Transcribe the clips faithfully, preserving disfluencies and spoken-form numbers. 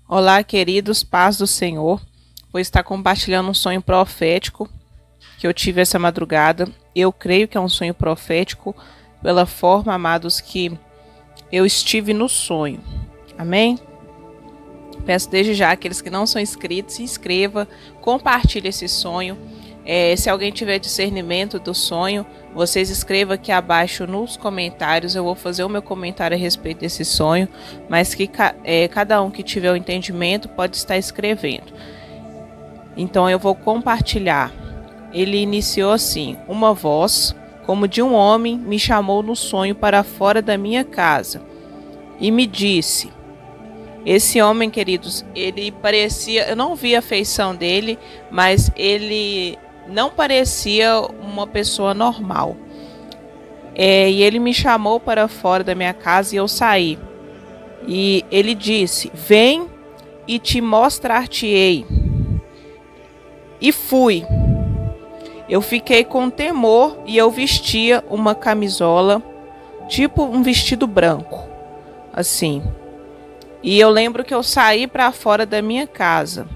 Olá, queridos, paz do Senhor. Vou estar compartilhando um sonho profético que eu tive essa madrugada. Eu creio que é um sonho profético pela forma, amados, que eu estive no sonho. Amém? Peço desde já aqueles que não são inscritos, se inscreva, compartilhe esse sonho. É, se alguém tiver discernimento do sonho, vocês escrevam aqui abaixo nos comentários. Eu vou fazer o meu comentário a respeito desse sonho, mas que é, cada um que tiver o entendimento pode estar escrevendo. Então eu vou compartilhar. Ele iniciou assim: uma voz, como de um homem, me chamou no sonho para fora da minha casa e me disse. Esse homem, queridos, ele parecia, eu não vi a feição dele, mas ele não parecia uma pessoa normal. É, e ele me chamou para fora da minha casa e eu saí. E ele disse: vem e te mostrar-te-ei. E fui. Eu fiquei com temor e eu vestia uma camisola, tipo um vestido branco, assim. E eu lembro que eu saí para fora da minha casa.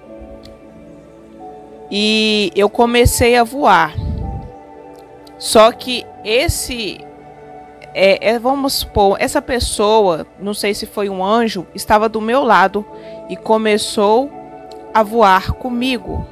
E eu comecei a voar. Só que esse, é, é, vamos supor, essa pessoa, não sei se foi um anjo, estava do meu lado e começou a voar comigo.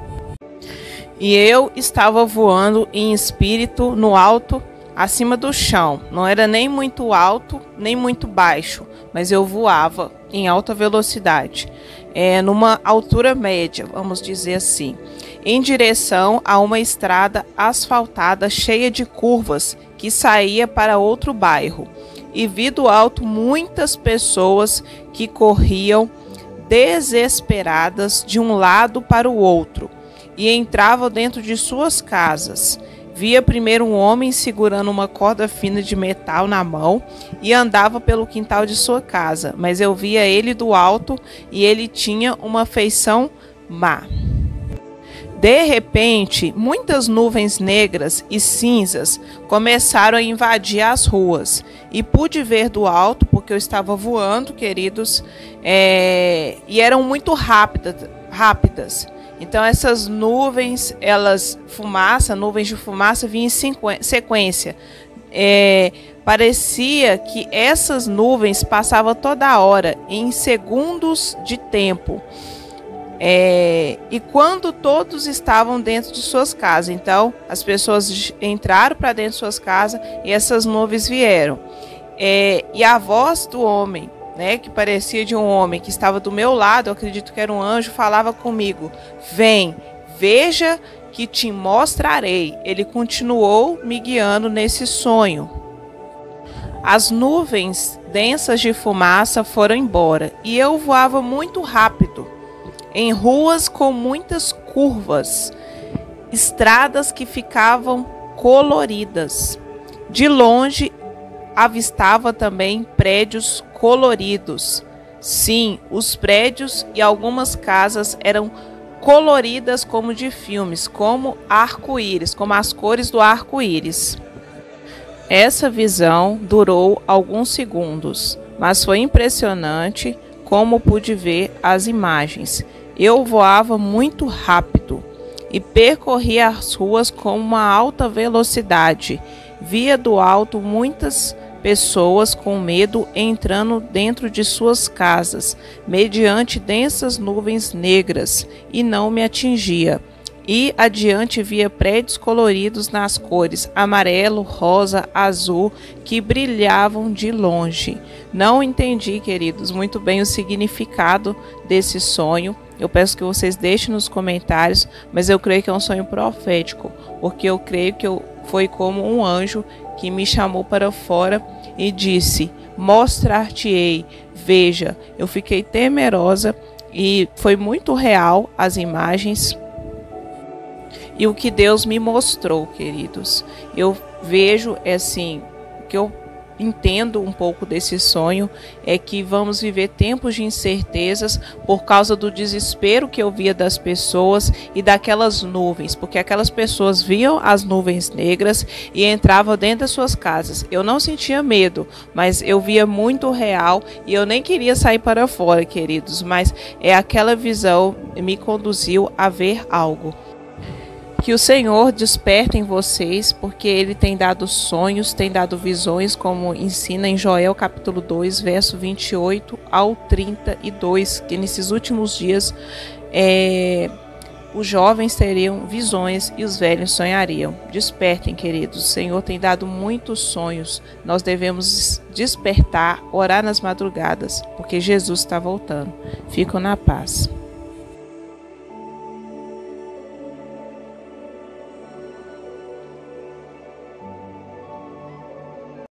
E eu estava voando em espírito no alto, acima do chão. Não era nem muito alto, nem muito baixo, mas eu voava em alta velocidade. É, numa altura média, vamos dizer assim, em direção a uma estrada asfaltada cheia de curvas que saía para outro bairro. E vi do alto muitas pessoas que corriam desesperadas de um lado para o outro e entravam dentro de suas casas. Via primeiro um homem segurando uma corda fina de metal na mão e andava pelo quintal de sua casa, mas eu via ele do alto e ele tinha uma feição má. De repente, muitas nuvens negras e cinzas começaram a invadir as ruas e pude ver do alto, porque eu estava voando, queridos, é, e eram muito rápidas, rápidas. Então essas nuvens, elas, fumaça, nuvens de fumaça vinham em sequência. É, parecia que essas nuvens passavam toda hora, em segundos de tempo. É, e quando todos estavam dentro de suas casas, então as pessoas entraram para dentro de suas casas e essas nuvens vieram. É, e a voz do homem, né, que parecia de um homem que estava do meu lado, eu acredito que era um anjo, falava comigo: vem, veja que te mostrarei. Ele continuou me guiando nesse sonho. As nuvens densas de fumaça foram embora e eu voava muito rápido, em ruas com muitas curvas, estradas que ficavam coloridas. De longe avistava também prédios coloridos. Sim, os prédios e algumas casas eram coloridas como de filmes, como arco-íris, como as cores do arco-íris. Essa visão durou alguns segundos, mas foi impressionante como pude ver as imagens. Eu voava muito rápido e percorria as ruas com uma alta velocidade. Via do alto muitas pessoas com medo entrando dentro de suas casas, mediante densas nuvens negras, e não me atingia. E adiante via prédios coloridos nas cores amarelo, rosa, azul, que brilhavam de longe. Não entendi, queridos, muito bem o significado desse sonho. Eu peço que vocês deixem nos comentários, mas eu creio que é um sonho profético, porque eu creio que eu, foi como um anjo que me chamou para fora e disse: mostrar-te-ei, veja. Eu fiquei temerosa e foi muito real as imagens e o que Deus me mostrou, queridos. Eu vejo, é assim, que eu entendo um pouco desse sonho é que vamos viver tempos de incertezas por causa do desespero que eu via das pessoas e daquelas nuvens, porque aquelas pessoas viam as nuvens negras e entravam dentro das suas casas. Eu não sentia medo, mas eu via muito real e eu nem queria sair para fora, queridos, mas é aquela visão me conduziu a ver algo. Que o Senhor desperte em vocês, porque Ele tem dado sonhos, tem dado visões, como ensina em Joel capítulo dois, verso vinte e oito ao trinta e dois, que nesses últimos dias é, os jovens teriam visões e os velhos sonhariam. Despertem, queridos, o Senhor tem dado muitos sonhos, nós devemos despertar, orar nas madrugadas, porque Jesus está voltando. Fiquem na paz.